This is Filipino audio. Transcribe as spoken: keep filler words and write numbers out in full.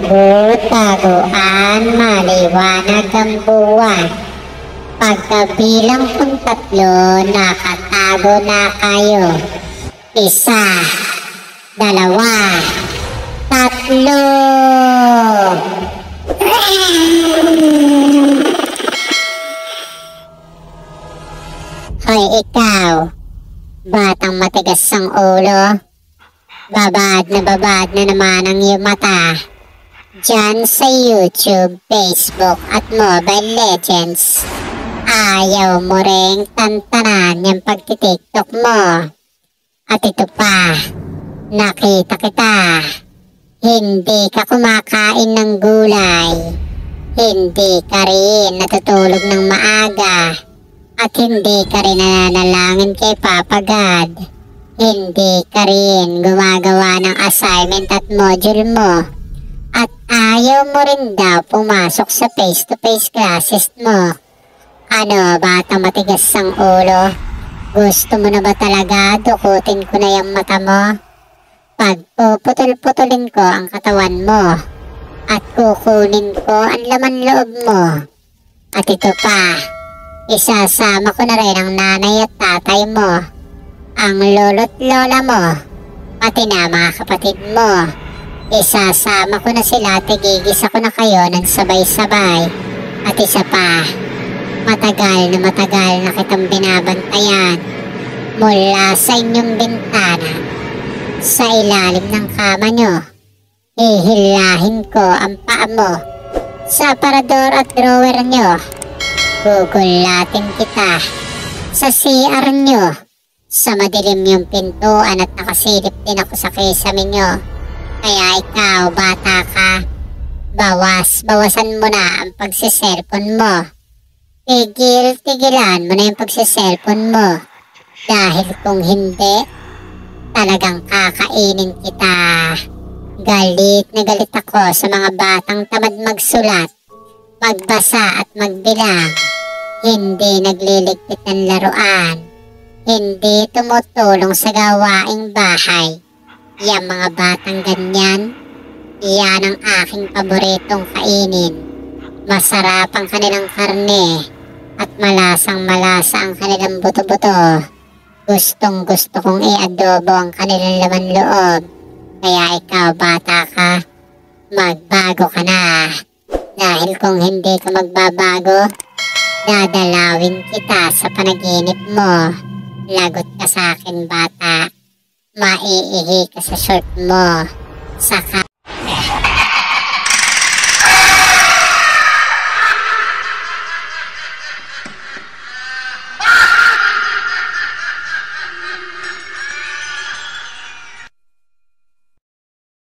Tago-taguan, maliwanag ang buwan. Pagkabilang kong tatlo, nakatago na kayo. Isa, dalawa, tatlo! Hoy ikaw, batang matigas ang ulo. Babad na babad na naman ang iyong mata. Diyan sa YouTube, Facebook at Mobile Legends. Ayaw mo ring tantanan yung pagtitiktok mo. At ito pa, nakita kita. Hindi ka kumakain ng gulay. Hindi ka rin natutulog ng maaga. At hindi ka rin nananalangin kay Papa God. Hindi ka rin gumagawa ng assignment at module mo. At ayaw mo rin daw pumasok sa face-to-face classes mo. Ano, bata matigas ang ulo? Gusto mo na ba talaga dukutin ko na yung mata mo? Pagpuputol-putulin ko ang katawan mo. At kukunin ko ang laman loob mo. At ito pa, isasama ko na rin ang nanay at tatay mo. Ang lolo't lola mo. Pati na mga kapatid mo. Isasama ko na sila at igigisa ko na kayo ng sabay-sabay. At isa pa, matagal na matagal na kitang binabantayan mula sa inyong bintana. Sa ilalim ng kama nyo, hihilahin ko ang paa mo sa aparador at drawer nyo. Gugulatin kita sa C R nyo. Sa madilim yung pintuan at nakasilip din ako sa kisame nyo. Kaya ikaw, bata ka, bawas, bawasan mo na ang pagsiselfon mo. Tigil, tigilan mo na yung pagsiselfon mo. Dahil kung hindi, talagang kakainin kita. Galit na galit ako sa mga batang tamad magsulat, magbasa at magbilang. Hindi nagliligpit ng laruan. Hindi tumutulong sa gawaing bahay. Yang mga batang ganyan, yan ang aking paboritong kainin. Masarap ang kanilang karne at malasang malasa ang kanilang buto-buto. Gustong gusto kong i-adobo ang kanilang laman loob. Kaya ikaw, bata ka, magbago ka na. Dahil kung hindi ka magbabago, dadalawin kita sa panaginip mo. Lagot ka sa akin, bata. Maiihi ka sa short mo. Saka